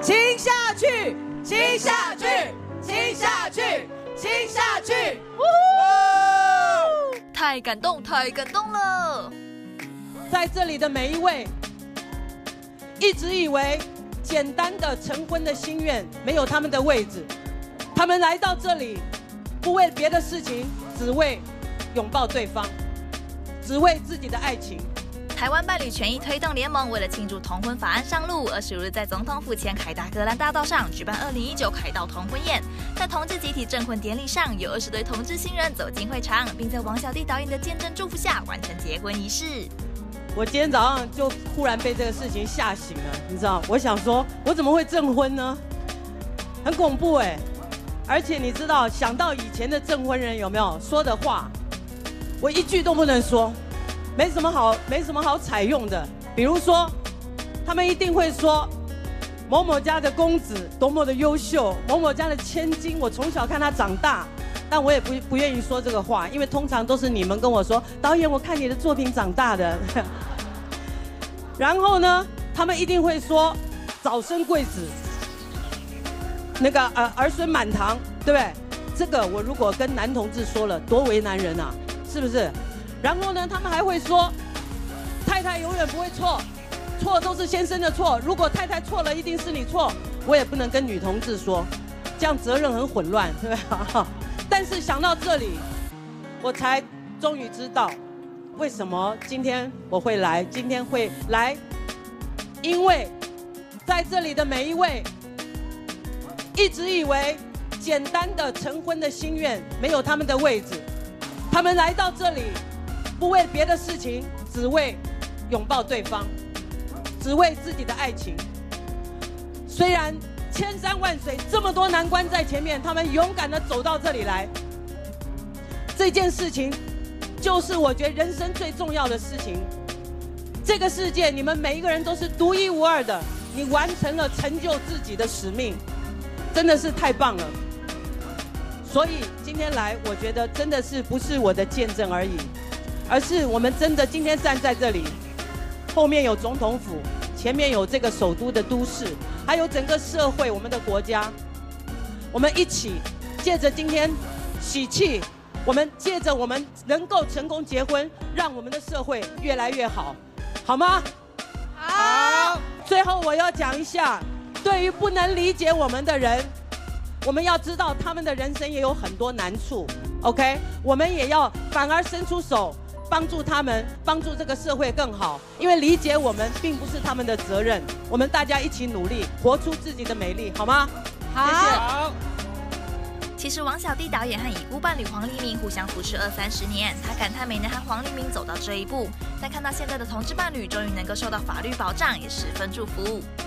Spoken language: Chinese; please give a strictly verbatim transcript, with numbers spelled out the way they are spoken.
亲下去，亲下去，亲下去，亲下去！ 太感动，太感动了！ 在这里的每一位，一直以为简单的成婚的心愿没有他们的位置，他们来到这里，不为别的事情，只为拥抱对方，只为自己的爱情。 台湾伴侣权益推动联盟为了庆祝同婚法案上路，二十五日在总统府前凯达格兰大道上举办二零一九凯道同婚宴。在同志集体证婚典礼上，有二十对同志新人走进会场，并在王小弟导演的见证祝福下完成结婚仪式。 我今天早上就忽然被这个事情吓醒了，你知道？我想说，我怎么会证婚呢？很恐怖哎！而且你知道，想到以前的证婚人有没有说的话，我一句都不能说。没什么好，没什么好采用的。比如说，他们一定会说某某家的公子多么的优秀，某某家的千金，我从小看他长大。但我也不不愿意说这个话，因为通常都是你们跟我说，导演，我看你的作品长大的。然后呢，他们一定会说早生贵子，那个呃儿孙满堂，对不对？这个我如果跟男同志说了，多为难人啊，是不是？然后呢，他们还会说，太太永远不会错，错都是先生的错。如果太太错了，一定是你错。我也不能跟女同志说，这样责任很混乱，对吧？但是想到这里，我才终于知道，为什么今天我会来，今天会来，因为在这里的每一位，一直以为简单的成婚的心愿没有他们的位置，他们来到这里。不为别的事情，只为拥抱对方，只为自己的爱情。虽然千山万水，这么多难关在前面，他们勇敢地走到这里来。这件事情，就是我觉得人生最重要的事情。这个世界，你们每一个人都是独一无二的，你完成了成就自己的使命，真的是太棒了。所以今天来，我觉得真的是不是我的见证而已。而是我们真的今天站在这里，后面有总统府，前面有这个首都的都市，还有整个社会，我们的国家，我们一起借着今天喜气，我们借着我们能够成功结婚，让我们的社会越来越好，好吗？ 好。 最后我要讲一下，对于不能理解我们的人，我们要知道他们的人生也有很多难处 ，OK？ 我们也要反而伸出手。帮助他们，帮助这个社会更好，因为理解我们并不是他们的责任，我们大家一起努力，活出自己的美丽，好吗？ 好， 谢谢。 好。 其实王小弟导演和已故伴侣黄立明互相扶持二三十年，他感叹没能和黄立明走到这一步，但看到现在的同志伴侣终于能够受到法律保障，也十分祝福。